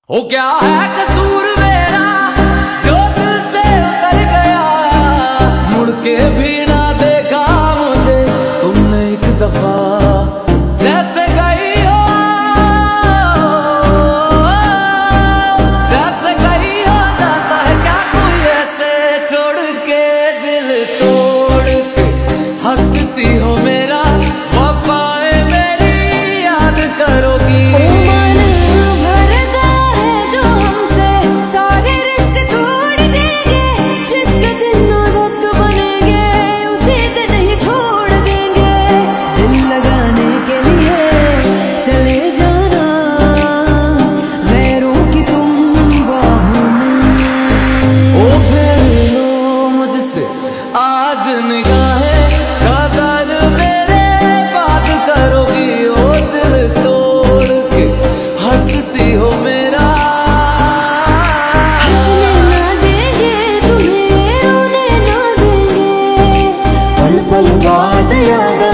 हो क्या है कसूर मेरा जो दिल से उतर गया, मुड़ के भी ना देखा मुझे तुमने एक दफा। जैसे गई हो, जैसे गई हो जाता है क्या कोई ऐसे छोड़ के दिल तोड़ के। हंसती हो मेरा वफाएं मेरी याद करोगी। आज निगाहें कदर मेरे बात करोगी, ओ दिल तोड़ के हंसती हो मेरा। हंसने ना देंगे तुम्हें, रोने ना देंगे, पल पल बाद याद